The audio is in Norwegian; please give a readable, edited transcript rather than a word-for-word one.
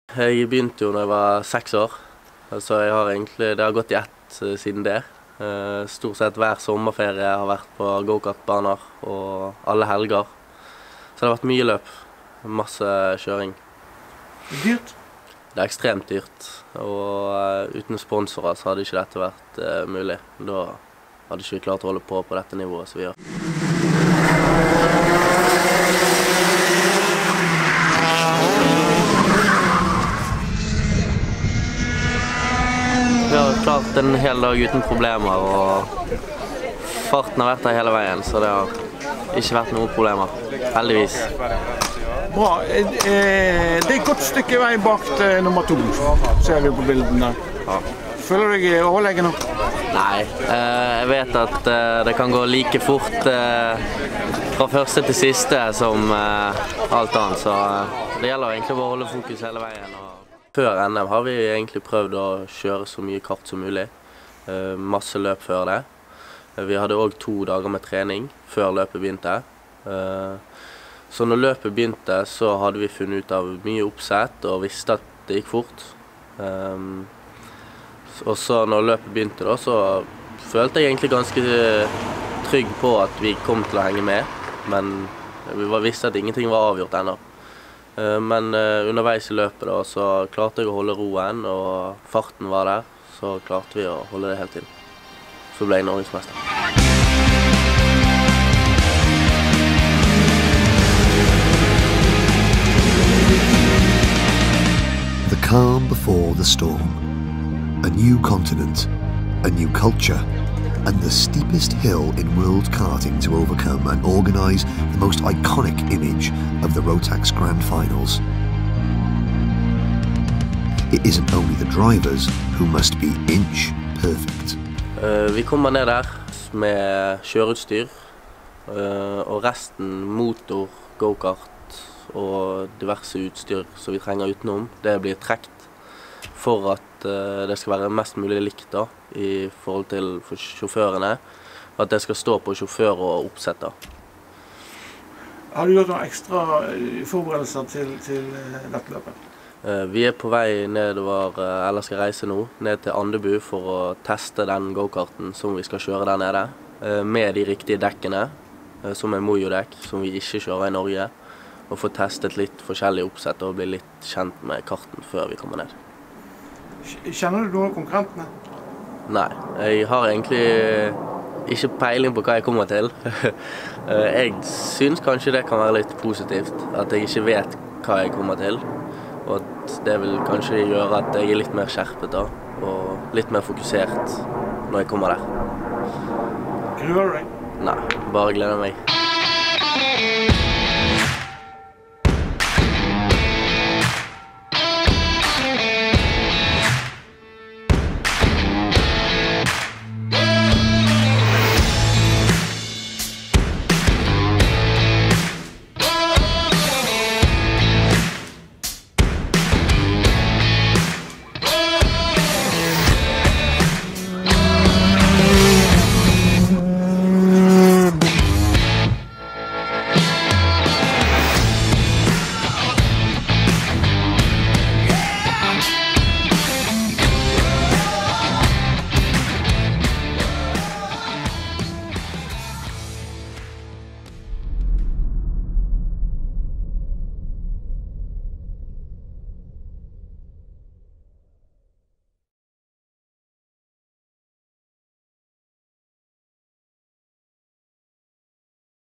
Jeg begynte jo når jeg var 6 år, så det har gått i ett siden det. Stort sett hver sommerferie har vært på go-kart-baner og alle helger. Så det har vært mye løp, masse kjøring. Dyrt? Det er ekstremt dyrt, og uten sponsorer så hadde ikke dette vært mulig. Da hadde ikke vi klart å holde på dette nivået som vi gjør. Vi har klart en hel dag uten problemer, og farten har vært der hele veien, så det har ikke vært noen problemer, heldigvis. Bra. Det er et godt stykke vei bak til nummer 2, ser vi på bildene. Ja. Føler du deg overlegen nå? Nei, jeg vet at det kan gå like fort fra første til siste som alt annet, så det gjelder egentlig bare å holde fokus hele veien. Før NM har vi egentlig prøvd å kjøre så mye kart som mulig. Masse løp før det. Vi hadde også 2 dager med trening før løpet begynte. Så når løpet begynte så hadde vi funnet ut av mye oppsett og visste at det gikk fort. Og så når løpet begynte da, så følte jeg egentlig ganske trygg på at vi kom til å henge med. Men vi visste at ingenting var avgjort ennå. Men underveis i løpet da, så klarte jeg å holde roen, og farten var der, så klarte vi å holde det helt inn. Så ble jeg norgesmester. The calm before the storm. A new continent, a new culture, and the steepest hill in world karting to overcome and organise the most iconic image of the Rotax Grand Finals. It isn't only the drivers who must be inch perfect. Vi kommer ned der med kjøreutstyr, og resten motor, go-kart og diverse utstyr som vi trenger utenom, det blir trekt for at det skal være mest mulig likt da, i forhold til sjåførene, og at det skal stå på sjåfør og oppsetter. Har du gjort noen ekstra forberedelser til dette løpet? Vi er på vei nedover, eller skal reise nå, ned til Andebu for å teste den go-karten som vi skal kjøre der nede, med de riktige dekkene, som er Mojo-dekk, som vi ikke kjører i Norge, og få testet litt forskjellige oppsett og bli litt kjent med karten før vi kommer ned. Kjenner du noen av konkurrentene? Nei, jeg har egentlig ikke peiling på hva jeg kommer til. Jeg synes kanskje det kan være litt positivt, at jeg ikke vet hva jeg kommer til. Og at det vil kanskje gjøre at jeg er litt mer skjerpet da, og litt mer fokusert når jeg kommer der. Gruer du deg? Nei, bare gleder meg.